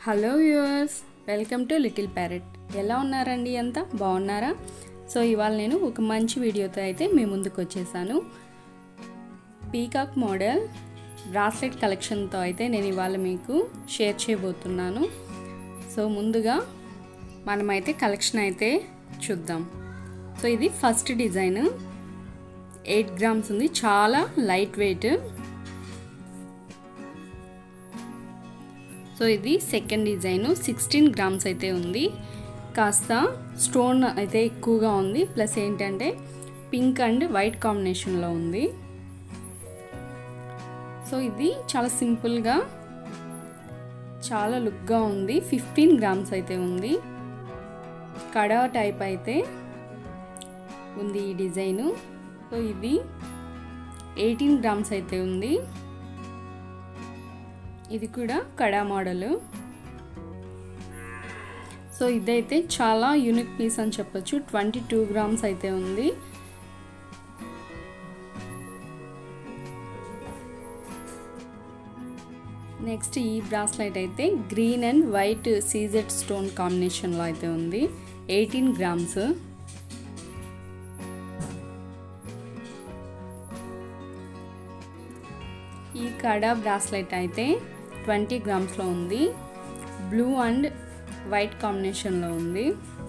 Hello viewers, welcome to little parrot. ఎలా ఉన్నారండి? అంతా బాగున్నారా? సో ఇవాళ నేను ఒక మంచి వీడియోతో అయితే మీ ముందుకు వచ్చేసాను. పీకాక్ మోడల్ బ్రాస్లెట్ కలెక్షన్తో అయితే నేను ఇవాళ మీకు షేర్ చేయబోతున్నాను. సో ముందుగా మనమైతే కలెక్షన్ అయితే చూద్దాం. సో ఇది ఫస్ట్ డిజైన్, 8 గ్రామ్స్ ఉంది, చాలా లైట్ వెయిట్. సో ఇది సెకండ్ డిజైన్, 16 గ్రామ్స్ అయితే ఉంది. కాస్త స్టోన్ అయితే ఎక్కువగా ఉంది, ప్లస్ ఏంటంటే పింక్ అండ్ వైట్ కాంబినేషన్లో ఉంది. సో ఇది చాలా సింపుల్గా చాలా లుక్గా ఉంది. 15 గ్రామ్స్ అయితే ఉంది. కడా టైప్ అయితే ఉంది ఈ డిజైను. సో ఇది 18 గ్రామ్స్ అయితే ఉంది. ఇది కూడా కడా మోడల్. సో ఇదైతే చాలా యూనిక్ పీస్ అని చెప్పొచ్చు. 22 గ్రామ్స్ అయితే ఉంది. నెక్స్ట్ ఈ బ్రాస్లెట్ అయితే green and white CZ stone కాంబినేషన్లో అయితే ఉంది, 18 గ్రామ్స్. ఈ కడా బ్రాస్లెట్ అయితే 20 గ్రామ్స్లో ఉంది, బ్లూ అండ్ వైట్ కాంబినేషన్లో ఉంది.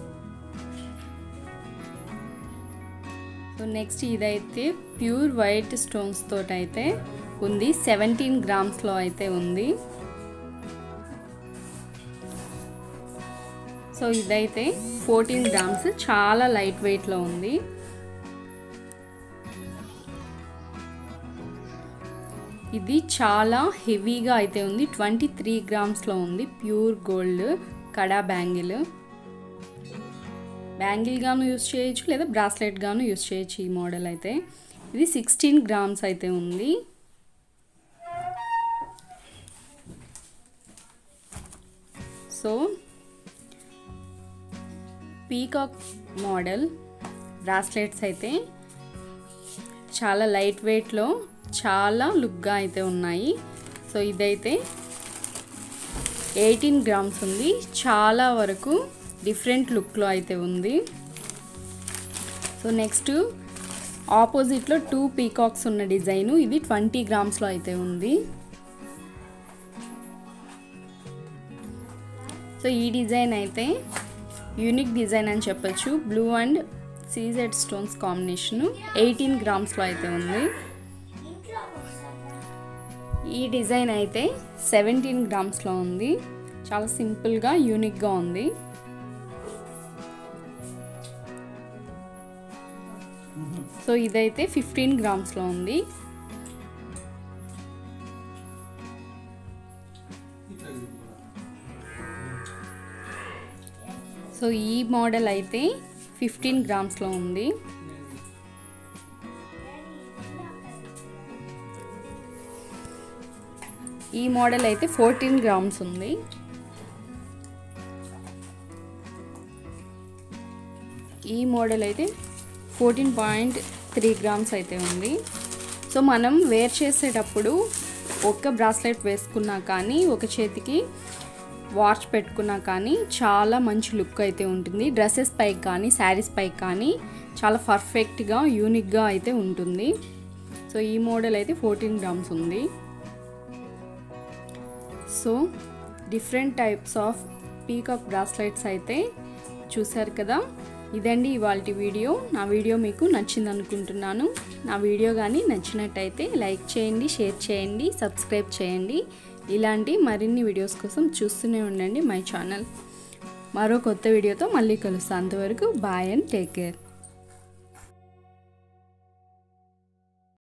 సో నెక్స్ట్ ఇదైతే ప్యూర్ వైట్ స్టోన్స్ తోటి అయితే ఉంది, 17 గ్రామ్స్లో అయితే ఉంది. సో ఇదైతే 14 గ్రామ్స్, చాలా లైట్ వెయిట్లో ఉంది. ఇది చాలా హెవీగా అయితే ఉంది, 23 గ్రామ్స్లో ఉంది. ప్యూర్ గోల్డ్ కడా బ్యాంగిల్ గాను యూస్ చేయొచ్చు, లేదా బ్రాస్లెట్ గాను యూస్ చేయొచ్చు. ఈ మోడల్ అయితే ఇది 16 గ్రామ్స్ అయితే ఉంది. సో పీకాక్ మోడల్ బ్రాస్లెట్స్ అయితే చాలా లైట్ వెయిట్లో చాలా లుక్గా అయితే ఉన్నాయి. సో ఇదైతే 18 గ్రామ్స్ ఉంది, చాలా వరకు డిఫరెంట్ లుక్లో అయితే ఉంది. సో నెక్స్ట్ ఆపోజిట్లో 2 పీకాక్స్ ఉన్న డిజైను, ఇది 20 గ్రామ్స్లో అయితే ఉంది. సో ఈ డిజైన్ అయితే యూనిక్ డిజైన్ అని చెప్పచ్చు. Blue and CZ stones combination, 18 గ్రామ్స్లో అయితే ఉంది. ఈ డిజైన్ అయితే 17 గ్రామ్స్లో ఉంది, చాలా సింపుల్గా యూనిక్గా ఉంది. సో ఇదైతే 15 గ్రామ్స్లో ఉంది. సో ఈ మోడల్ అయితే 15 గ్రామ్స్లో ఉంది. ఈ మోడల్ అయితే 14 గ్రామ్స్ ఉంది. ఈ మోడల్ అయితే 14.3 గ్రామ్స్ అయితే ఉంది. సో మనం వేర్ చేసేటప్పుడు ఒక్క బ్రాస్లెట్ వేసుకున్నా కానీ, ఒక చేతికి వాచ్ పెట్టుకున్నా కానీ చాలా మంచి లుక్ అయితే ఉంటుంది. డ్రెస్సెస్ పైకి కానీ శారీస్ పైకి కానీ చాలా పర్ఫెక్ట్గా యూనిక్గా అయితే ఉంటుంది. సో ఈ మోడల్ అయితే 14 గ్రామ్స్ ఉంది. So different types of peacock bracelets అయితే చూసారు కదా. ఇదండి ఇవాల్టి వీడియో. నా వీడియో మీకు నచ్చింది అనుకుంటున్నాను. నా వీడియో కానీ నచ్చినట్టయితే లైక్ చేయండి, షేర్ చేయండి, సబ్స్క్రైబ్ చేయండి. ఇలాంటి మరిన్ని వీడియోస్ కోసం చూస్తూనే ఉండండి మై ఛానల్. మరో కొత్త వీడియోతో మళ్ళీ కలుస్తాను. అంతవరకు బాయ్ అండ్ టేక్ కేర్.